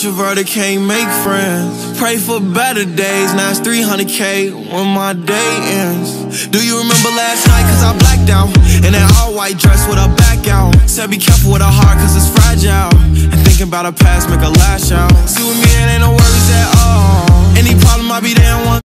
introverted, can't make friends. Pray for better days, now it's 300K when my day ends. Do you remember last night, cause I blacked out in that all-white dress with her back out. Said be careful with her heart, cause it's fragile, and thinking about her past make her lash out. See with me, it ain't no worries at all.